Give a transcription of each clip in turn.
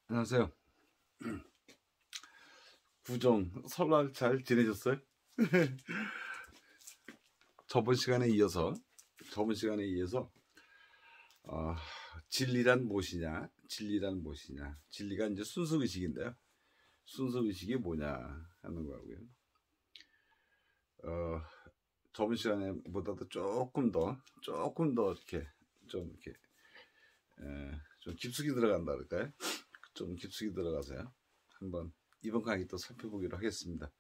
안녕하세요. 구정 설날 잘 지내셨어요? 저번 시간에 이어서 진리란 무엇이냐, 진리가 이제 순수의식인데요. 순수의식이 뭐냐 하는 거고요. 저번 시간에보다도 조금 더 이렇게 좀 깊숙이 들어간다 그럴까요? 좀 깊숙이 들어가서요. 한번 이번 강의 또 살펴보기로 하겠습니다.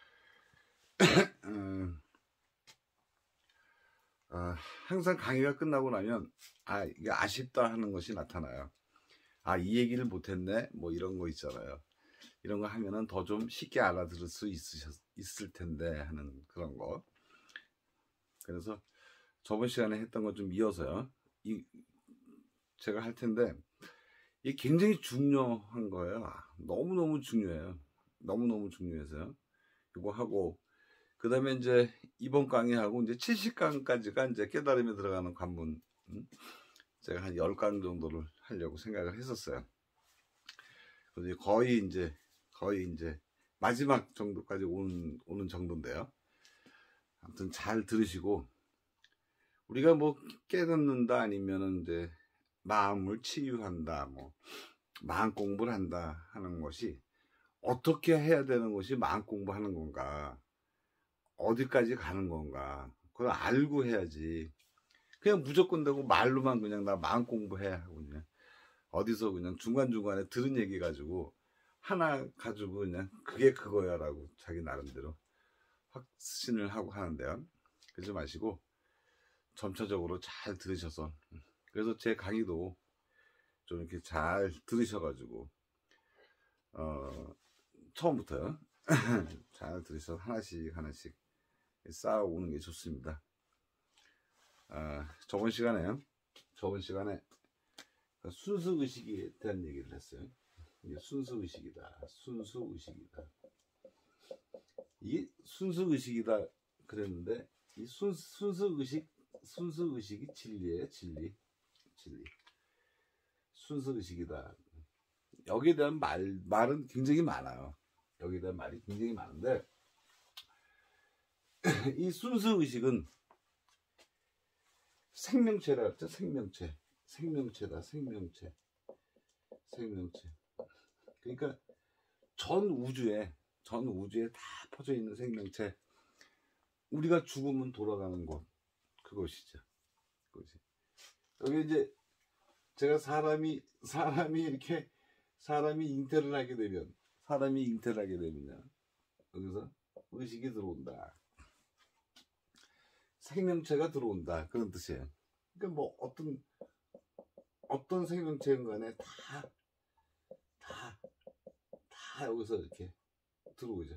항상 강의가 끝나고 나면 이게 아쉽다 하는 것이 나타나요. 이 얘기를 못했네, 뭐 이런 거 있잖아요. 이런 거 하면은 더 좀 쉽게 알아들을 수 있을 텐데 하는 그런 거. 그래서 저번 시간에 했던 거 좀 이어서요. 제가 할 텐데 이게 굉장히 중요한 거예요. 너무너무 중요해요. 너무너무 중요해서요. 이거 하고, 그 다음에 이제 이번 강의하고 이제 70강까지가 이제 깨달음에 들어가는 관문. 제가 한 10강 정도를 하려고 생각을 했었어요. 그래서 거의 이제 마지막 정도까지 오는 정도인데요. 아무튼 잘 들으시고, 우리가 뭐 깨닫는다 아니면은 이제 마음을 치유한다, 뭐 마음 공부를 한다 하는 것이 어떻게 해야 되는 것이 마음 공부하는 건가, 어디까지 가는 건가, 그걸 알고 해야지. 그냥 무조건 되고 말로만 그냥 나 마음 공부해 하고 그냥 어디서 그냥 중간중간에 들은 얘기 가지고 하나 가지고 그냥 그게 그거야 라고 자기 나름대로 확신을 하고 하는데요. 그러지 마시고 점차적으로 잘 들으셔서, 그래서 제 강의도 좀 이렇게 잘 들으셔가지고 처음부터요. 잘 들으셔서 하나씩 쌓아오는 게 좋습니다. 저번 시간에 순수의식에 대한 얘기를 했어요. 이게 순수의식이다. 이게 순수의식이다 그랬는데, 이 순수의식이 진리예요. 진리. 순수의식이다. 여기에 대한 말은 굉장히 많아요. 여기에 대한 말이 굉장히 많은데, 이 순수의식은 생명체라 했죠. 생명체다. 그러니까 전 우주에 다 퍼져 있는 생명체, 우리가 죽으면 돌아가는 곳, 그것이죠. 여기 이제 제가 사람이 잉태를 하게 되면 여기서 의식이 들어온다. 생명체가 들어온다. 그런 뜻이에요. 그러니까 뭐 어떤 생명체인 간에 다 여기서 이렇게 들어오죠.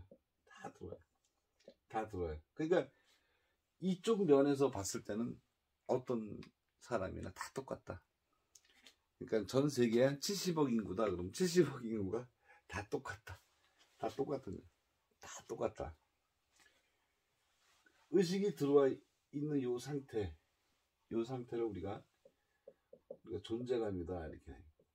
다 들어와요. 그러니까 이쪽 면에서 봤을 때는 어떤 사람이나 다 똑같다. 그러니까 전 세계에 70억 인구다. 그럼 70억 인구가 다 똑같다. 다 똑같다. 의식이 들어와 있는 요 상태를 우리가 존재감이다 이렇게.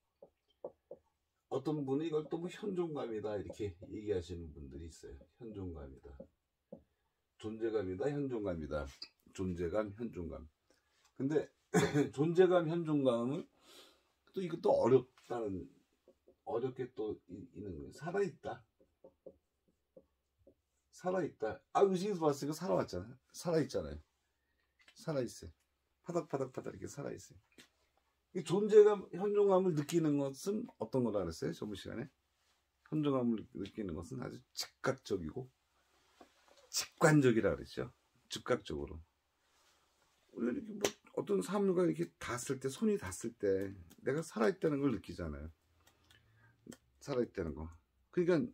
어떤 분은 이걸 또 뭐 현존감이다 이렇게 얘기하시는 분들이 있어요. 현존감이다. 존재감이다, 현존감이다. 존재감, 현존감. 근데 존재감, 현존감을 또 이것도 어렵게 또 있는 거예요. 살아있다. 의식에서 봤으니까 살아있잖아요. 살아있어요. 파닥파닥 이렇게 살아있어요. 이 존재감, 현존감을 느끼는 것은 어떤 거라 그랬어요? 저번 시간에 현존감을 느끼는 것은 아주 즉각적이고 직관적이라 그랬죠. 즉각적으로. 이렇게 뭐 어떤 사물과 이렇게 닿았을 때, 손이 닿았을 때 내가 살아있다는 걸 느끼잖아요. 살아있다는 거. 그러니까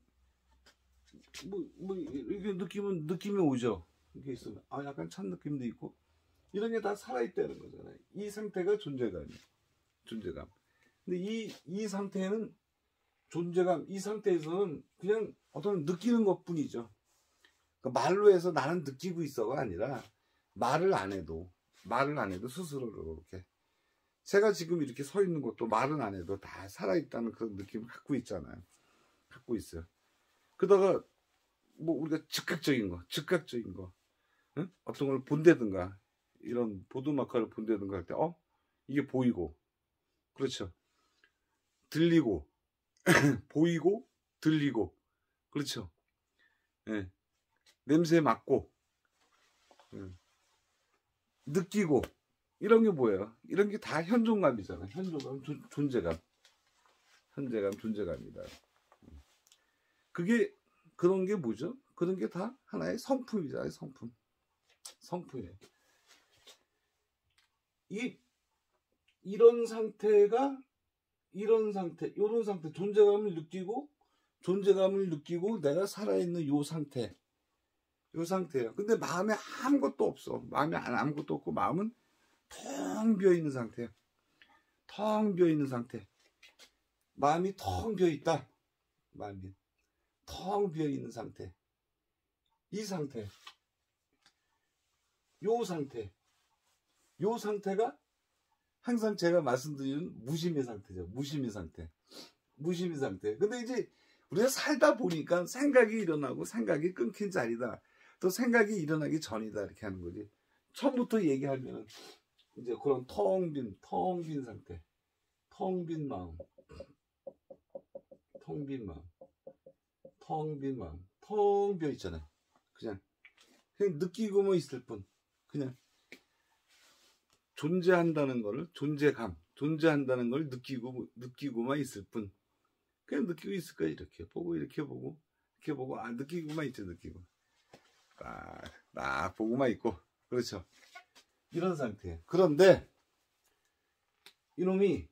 뭐 이렇게 느낌이 오죠. 이렇게 있으면 약간 찬 느낌도 있고, 이런 게 다 살아있다는 거잖아요. 이 상태가 존재감이에요. 존재감. 근데 이 상태는 존재감, 이 상태에서는 그냥 어떤 느끼는 것 뿐이죠. 그러니까 말로 해서 나는 느끼고 있어가 아니라 말을 안 해도 스스로 이렇게 제가 지금 이렇게 서 있는 것도 말은 안 해도 다 살아있다는 그런 느낌을 갖고 있잖아요. 갖고 있어요. 그러다가 뭐 우리가 즉각적인 거, 응? 어떤 걸 본다든가 이런 보드마카를 본다든가 할 때 이게 보이고, 그렇죠. 들리고 보이고 들리고, 그렇죠. 예. 냄새 맡고, 느끼고, 이런 게 뭐예요? 이런 게 다 현존감이잖아요. 현존감, 존재감, 존재감이다. 그게, 그런 게 뭐죠? 그런 게 다 하나의 성품이잖아요. 성품이에요. 이런 상태가, 이런 상태, 존재감을 느끼고 내가 살아있는 요 상태예요. 근데 마음에 아무것도 없어. 마음에 아무것도 없고 마음은 텅 비어있는 상태예요. 텅 비어있는 상태. 마음이 텅 비어있다. 마음이 텅 비어있는 상태. 이 상태. 요 상태가 항상 제가 말씀드리는 무심의 상태죠. 무심의 상태. 근데 이제 우리가 살다 보니까 생각이 일어나고 생각이 끊긴 자리다. 또 생각이 일어나기 전이다. 이렇게 하는 거지. 처음부터 얘기하면 이제 그런 텅 빈 상태. 텅 빈 마음. 텅 비어 있잖아요. 그냥 느끼고만 있을 뿐. 그냥 존재한다는 걸 느끼고만 있을 뿐. 그냥 느끼고 있을 거야. 이렇게 보고 느끼고만 있죠. 느끼고 딱 보고만 있고, 그렇죠. 이런 상태예요. 그런데 이놈이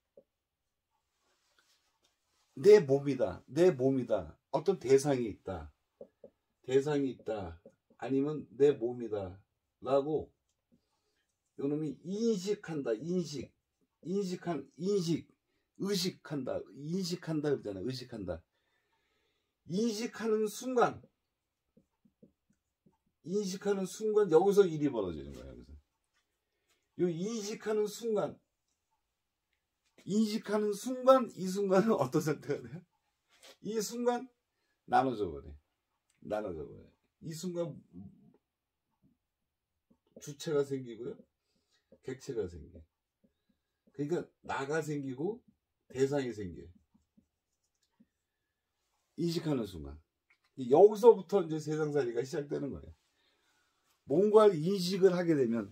내 몸이다. 어떤 대상이 있다. 아니면 내 몸이다. 라고 이놈이 의식한다 그러잖아요. 인식하는 순간 여기서 일이 벌어지는 거예요. 그래서 이 인식하는 순간 이 순간은 어떤 상태가 돼요? 이 순간 나눠져 버려. 이 순간 주체가 생기고요, 객체가 생겨. 그러니까 나가 생기고 대상이 생겨요. 인식하는 순간. 여기서부터 이제 세상살이가 시작되는 거예요. 뭔가 인식을 하게 되면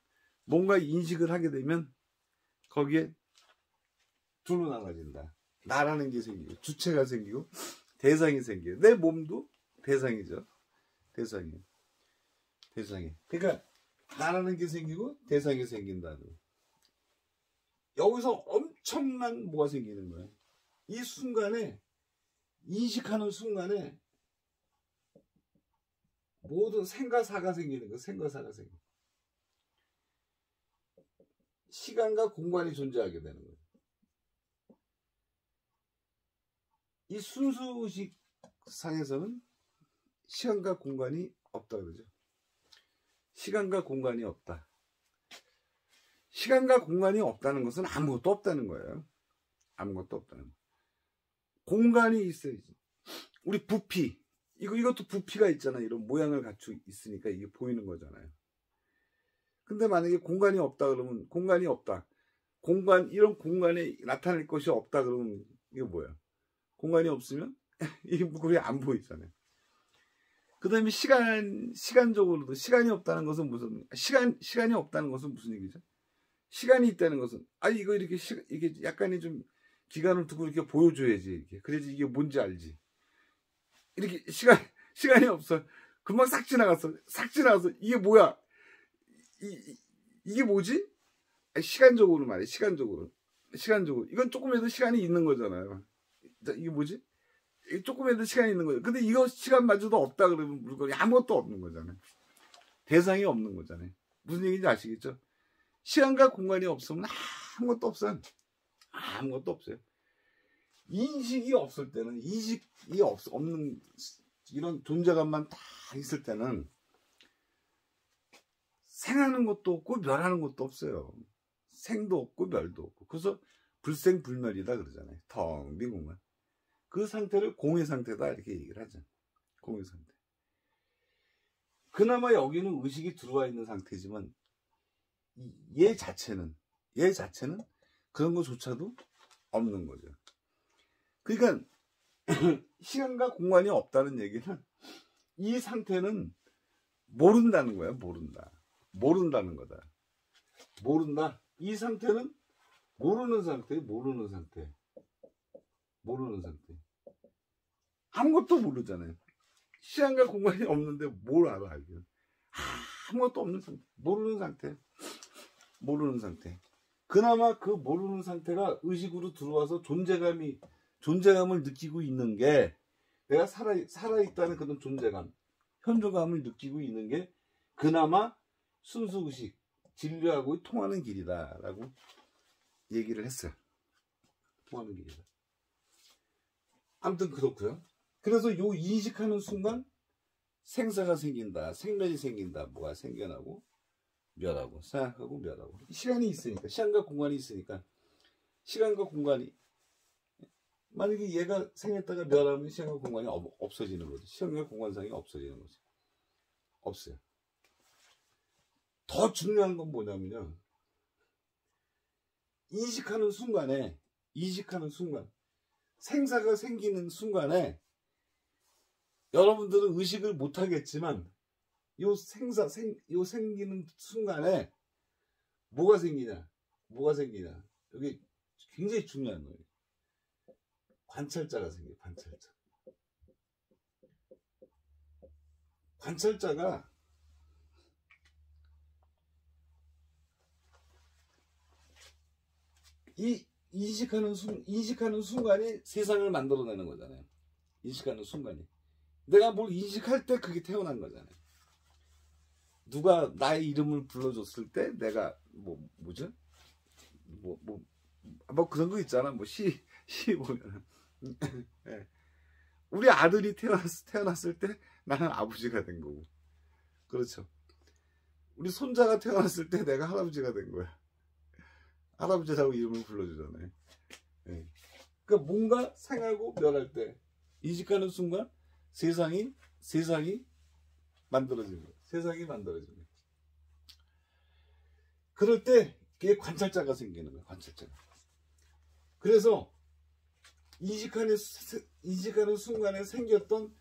거기에 둘로 나눠진다. 나라는 게 생기고, 주체가 생기고, 대상이 생겨요. 내 몸도 대상이죠. 대상이. 그러니까 나라는 게 생기고 대상이 생긴다는. 여기서 엄청난 뭐가 생기는 거예요. 이 순간에, 인식하는 순간에 모든 생과사가 생기는 거예요. 시간과 공간이 존재하게 되는 거예요. 이 순수의식 상에서는 시간과 공간이 없다 그러죠. 시간과 공간이 없다. 시간과 공간이 없다는 것은 아무것도 없다는 거예요. 공간이 있어야지. 우리 부피, 이것도 부피가 있잖아요. 이런 모양을 갖추고 있으니까 이게 보이는 거잖아요. 근데 만약에 공간이 없다 그러면, 이런 공간에 나타낼 것이 없다 그러면 이게 뭐야? 공간이 없으면 이게 그게 안 보이잖아요. 그 다음에 시간적으로도 시간이 없다는 것은 시간이 없다는 것은 무슨 얘기죠? 시간이 있다는 것은, 이거 이렇게 이게 약간의 좀 기간을 두고 이렇게 보여줘야지. 이렇게. 그래야지 이게 뭔지 알지. 이렇게 시간이 없어. 금방 싹 지나갔어. 이게 뭐야? 이게 뭐지? 시간적으로 말이야. 시간적으로. 이건 조금이라도 시간이 있는 거잖아요. 이게 뭐지? 조금이라도 시간이 있는 거예요. 근데 이거 시간마저도 없다 그러면 물건이 아무것도 없는 거잖아요. 대상이 없는 거잖아요. 무슨 얘기인지 아시겠죠? 시간과 공간이 없으면 아무것도 없어요. 인식이 없을 때는, 없는 이런 존재감만 다 있을 때는 생하는 것도 없고 멸하는 것도 없어요. 생도 없고 멸도 없고. 그래서 불생불멸이다 그러잖아요. 텅 빈 공간. 그 상태를 공의 상태다 이렇게 얘기를 하죠. 공의 상태. 그나마 여기는 의식이 들어와 있는 상태지만 얘 자체는 그런 것조차도 없는 거죠. 그러니까 시간과 공간이 없다는 얘기는 이 상태는 모른다는 거야. 모른다는 거다. 모른다. 이 상태는 모르는 상태. 아무것도 모르잖아요. 시간과 공간이 없는데 뭘 알아, 이게. 아무것도 없는 상태. 모르는 상태. 그나마 그 모르는 상태가 의식으로 들어와서 존재감을 느끼고 있는 게, 내가 살아있다는 그런 존재감, 현존감을 느끼고 있는 게 그나마 순수의식, 진리하고 통하는 길이다라고 얘기를 했어요. 통하는 길이다. 아무튼 그렇고요. 그래서 요 인식하는 순간 생사가 생긴다, 생멸이 생긴다, 뭐가 생겨나고 멸하고, 생각하고 멸하고. 시간이 있으니까, 시간과 공간이 있으니까, 시간과 공간이, 만약에 얘가 생겼다가 멸하면 시간과 공간이 없어지는 거죠. 시간과 공간상이 없어지는 거죠. 없어요. 더 중요한 건 뭐냐면요, 인식하는 순간, 생사가 생기는 순간에 여러분들은 의식을 못하겠지만 요 생기는 순간에 뭐가 생기냐, 여기 굉장히 중요한 거예요. 관찰자가 생겨요. 관찰자가 이 인식하는 순간이 세상을 만들어내는 거잖아요. 인식하는 순간이. 내가 뭘 인식할 때 그게 태어난 거잖아요. 누가 나의 이름을 불러줬을 때 내가 뭐죠? 뭐 그런 거 있잖아. 뭐 시 보면 네. 우리 아들이 태어났을 때 나는 아버지가 된 거고, 그렇죠. 우리 손자가 태어났을 때 내가 할아버지가 된 거야. 할아버지라고 이름을 불러주잖아요. 네. 그러니까 뭔가 생하고 멸할 때 인식하는 순간 세상이 만들어지는 거예요. 그럴 때 그게 관찰자가 생기는 거예요. 관찰자가. 그래서 인식하는 순간에 생겼던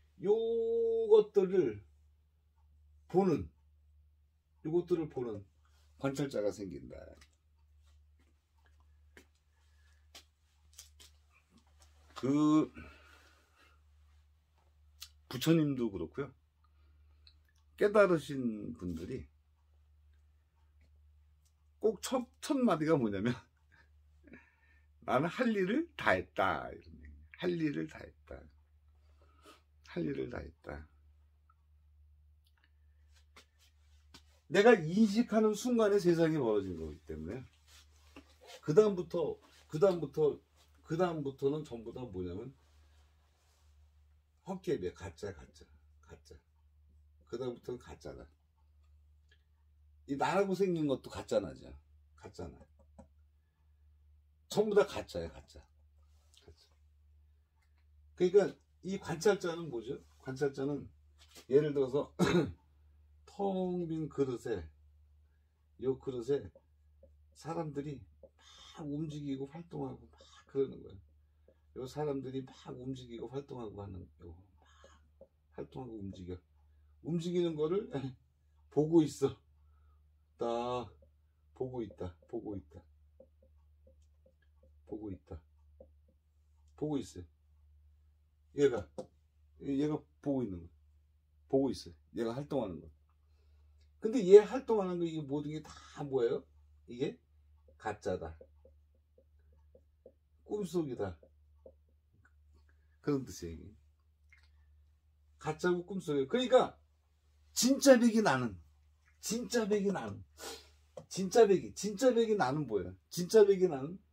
요것들을 보는 관찰자가 생긴다. 그 부처님도 그렇고요. 깨달으신 분들이 꼭 첫 마디가 뭐냐면 나는 할 일을 다 했다. 할 일을 다 했다. 내가 인식하는 순간에 세상이 벌어진 거기 때문에 그 다음부터는 전부 다 뭐냐면 헛개비야. 가짜. 그 다음부터는 가짜다. 이 나라고 생긴 것도 가짜나. 전부 다 가짜야. 가짜. 그러니까 이 관찰자는 뭐죠? 관찰자는 예를 들어서 텅 빈 그릇에, 요 그릇에 사람들이 막 움직이고 활동하고 막 그러는 거예요. 요 사람들이 막 움직이고 활동하고 움직이는 거를 보고 있어. 딱 보고 있어요. 얘가 보고 있는 거, 보고 있어요. 얘가 활동하는 거. 근데 얘 활동하는 거, 이게 모든 게 다 뭐예요? 이게 가짜다, 꿈속이다, 그런 뜻이에요. 이게 가짜고 꿈속이에요. 그러니까 진짜 백이 나는 뭐예요? 진짜 백이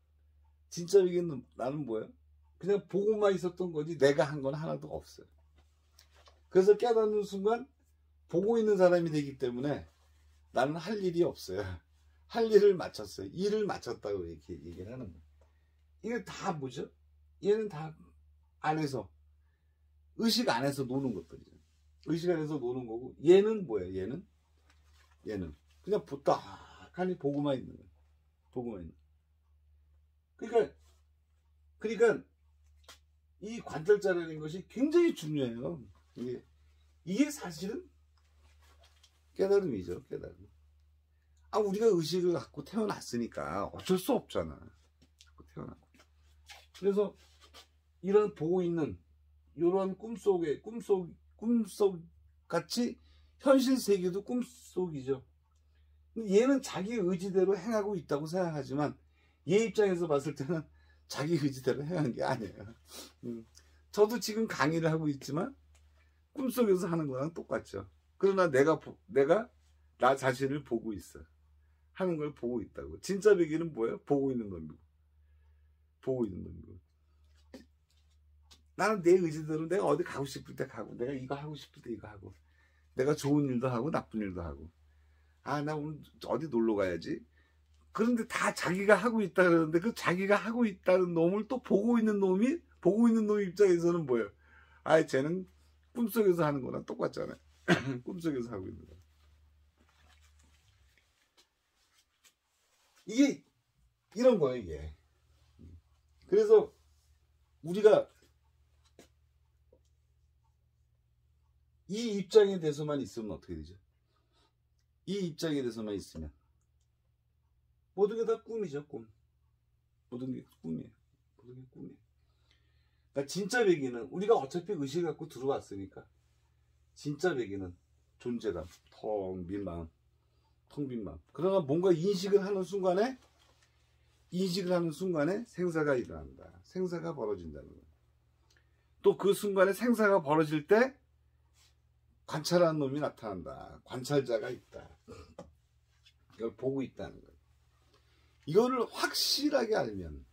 나는 뭐예요? 그냥 보고만 있었던 거지 내가 한 건 하나도 없어요. 그래서 깨닫는 순간 보고 있는 사람이 되기 때문에 나는 할 일이 없어요. 할 일을 마쳤어요. 일을 마쳤다고 이렇게 얘기를 하는 거예요. 이게 다 뭐죠? 얘는 다 안에서, 의식 안에서 노는 것들이죠. 의식 안에서 노는 거고, 얘는 뭐예요? 얘는 그냥 부탁하니 보고만 있는 거예요. 보고만 있는 거예요. 그러니까 이 관찰자라는 것이 굉장히 중요해요. 이게 사실은 깨달음이죠. 깨달음. 우리가 의식을 갖고 태어났으니까 어쩔 수 없잖아. 갖고 태어났고. 그래서 이런 보고 있는 이런 꿈속 같이 현실 세계도 꿈속이죠. 얘는 자기 의지대로 행하고 있다고 생각하지만 얘 입장에서 봤을 때는 자기 의지대로 행한 게 아니에요. 저도 지금 강의를 하고 있지만 꿈속에서 하는 거랑 똑같죠. 그러나 내가 나 자신을 보고 있어. 하는 걸 보고 있다고. 진짜 배기는 뭐예요? 보고 있는 놈이고. 보고 있는 놈이고. 나는 내 의지대로 내가 어디 가고 싶을 때 가고, 내가 이거 하고 싶을 때 이거 하고, 내가 좋은 일도 하고 나쁜 일도 하고, 나 오늘 어디 놀러 가야지. 그런데 다 자기가 하고 있다 그러는데, 그 자기가 하고 있다는 놈을 또 보고 있는 놈 입장에서는 뭐예요? 쟤는 꿈속에서 하는 거랑 똑같잖아요. 꿈속에서 하고 있는 거. 이게 이런 거예요, 이게. 그래서 우리가 이 입장에 대해서만 있으면 어떻게 되죠? 이 입장에 대해서만 있으면 모든 게 다 꿈이죠, 꿈. 모든 게 꿈이에요. 모든 게 꿈이에요. 그러니까 진짜 배기는 우리가 어차피 의식을 갖고 들어왔으니까 진짜 배기는 존재감, 텅 빈 마음. 그러나 뭔가 인식을 하는 순간에 생사가 일어난다. 생사가 벌어진다는 거예요. 또 그 순간에 생사가 벌어질 때 관찰하는 놈이 나타난다. 관찰자가 있다. 이걸 보고 있다는 거예요. 이거를 확실하게 알면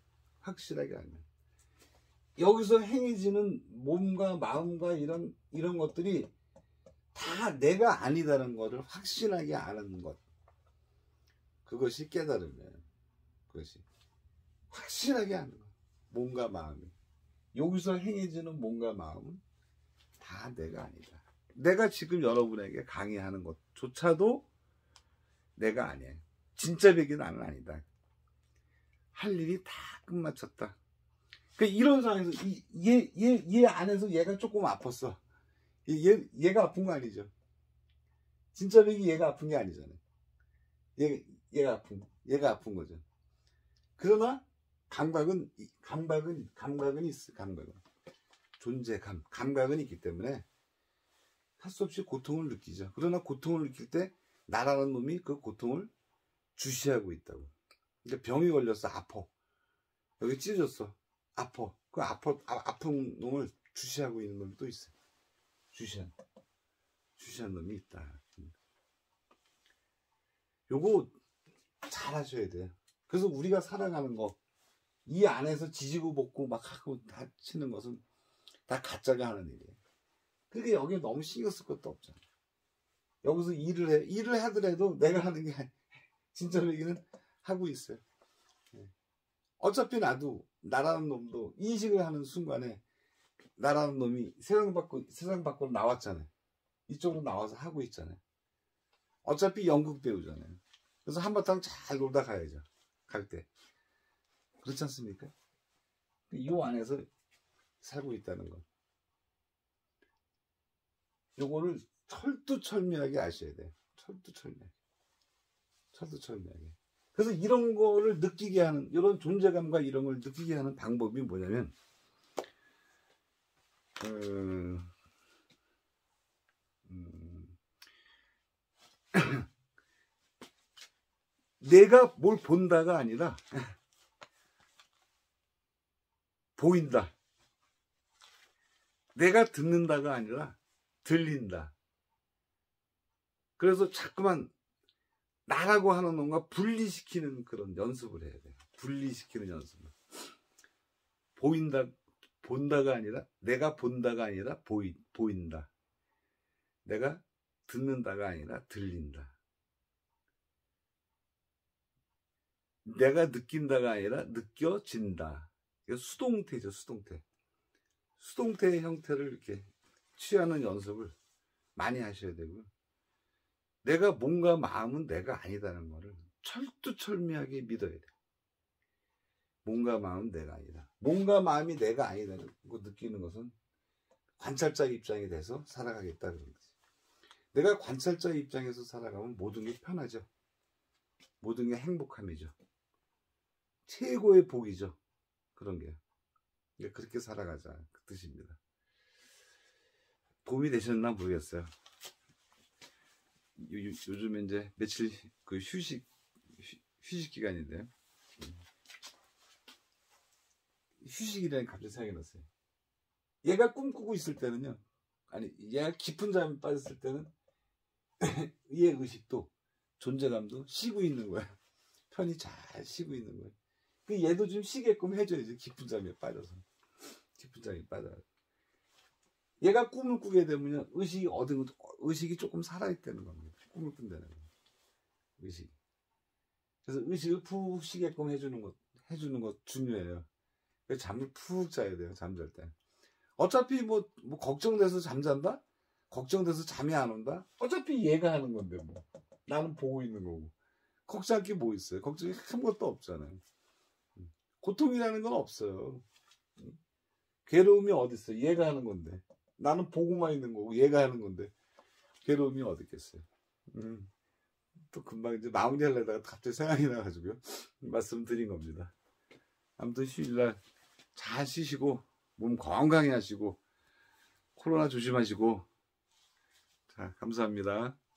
여기서 행해지는 몸과 마음과 이런 것들이 다 내가 아니다는 것을 확신하게 아는 것. 그것이 깨달음이에요. 그것이 확실하게 아는 것. 몸과 마음이. 여기서 행해지는 몸과 마음은 다 내가 아니다. 내가 지금 여러분에게 강의하는 것조차도 내가 아니에요. 진짜 배기는 나는 아니다. 할 일이 다 끝마쳤다. 이런 상황에서 얘 안에서 얘가 조금 아팠어. 얘가 아픈 거 아니죠. 진짜 배기 얘가 아픈 게 아니잖아요. 얘가 아픈 거죠. 그러나 감각은 있어. 감각은 존재감, 감각은 있기 때문에 할 수 없이 고통을 느끼죠. 그러나 고통을 느낄 때 나라는 놈이 그 고통을 주시하고 있다고. 그러니까 병이 걸렸어. 아파. 여기 찢어졌어. 아파. 그 아픈 놈을 주시하고 있는 놈이 또 있어요. 주시한 놈이 있다. 요거 잘 하셔야 돼요. 그래서 우리가 살아가는 거, 이 안에서 지지고 볶고 막 하고 다치는 것은 다 가짜가 하는 일이에요. 그러니까 여기에 너무 신경 쓸 것도 없잖아. 여기서 일을 하더라도 내가 하는 게 진짜 얘기는 하고 있어요. 어차피 나라는 놈도 인식을 하는 순간에 나라는 놈이 세상 밖으로 나왔잖아요. 이쪽으로 나와서 하고 있잖아요. 어차피 연극 배우잖아요. 그래서 한바탕 잘 놀다 가야죠. 갈 때. 그렇지 않습니까? 이 안에서 살고 있다는 거. 요거를 철두철미하게 아셔야 돼요. 철두철미하게. 그래서 이런 거를 느끼게 하는, 이런 존재감과 이런 걸 느끼게 하는 방법이 뭐냐면, 내가 뭘 본다가 아니라 보인다. 내가 듣는다가 아니라 들린다. 그래서 자꾸만 나라고 하는 놈과 분리시키는 그런 연습을 해야 돼요. 분리시키는 연습을. 본다가 아니라, 내가 본다가 아니라 보인다. 내가 듣는다가 아니라 들린다. 내가 느낀다가 아니라 느껴진다. 이거 수동태죠, 수동태. 수동태의 형태를 이렇게 취하는 연습을 많이 하셔야 되고요. 내가 몸과 마음은 내가 아니다는 것을 철두철미하게 믿어야 돼요. 몸과 마음은 내가 아니다. 몸과 마음이 내가 아니다는 거 느끼는 것은 관찰자 입장이 돼서 살아가겠다 그런 거지. 내가 관찰자 입장에서 살아가면 모든 게 편하죠. 모든 게 행복함이죠. 최고의 복이죠. 그런 게. 그렇게 살아가자 그 뜻입니다. 도움이 되셨나 모르겠어요. 요즘에 이제 며칠 그 휴식 기간인데요. 휴식이라는 갑자기 생각이 났어요. 얘가 꿈꾸고 있을 때는요. 아니 얘가 깊은 잠에 빠졌을 때는 얘 의식도 존재감도 쉬고 있는 거야. 편히 잘 쉬고 있는 거야. 그 얘도 좀 쉬게끔 해줘야지. 깊은 잠에 빠져서. 깊은 잠에 빠져. 얘가 꿈을 꾸게 되면 의식이 조금 살아있다는 겁니다. 꿈을 꾼다는 거예요. 의식. 그래서 의식을 푹 쉬게끔 해주는 것 중요해요. 그래서 잠을 푹 자야 돼요. 잠잘 때. 어차피 뭐 걱정돼서 잠잔다? 걱정돼서 잠이 안 온다? 어차피 얘가 하는 건데 뭐. 나는 보고 있는 거고. 걱정할 게 뭐 있어요? 걱정이 아무것도 없잖아요. 고통이라는 건 없어요. 괴로움이 어디 있어요? 얘가 하는 건데. 나는 보고만 있는 거고 얘가 하는 건데 괴로움이 어디 있겠어요? 또 금방 이제 마무리하려다가 갑자기 생각이 나가지고요. 말씀드린 겁니다. 아무튼 휴일날 잘 쉬시고 몸 건강히 하시고 코로나 조심하시고 자 감사합니다.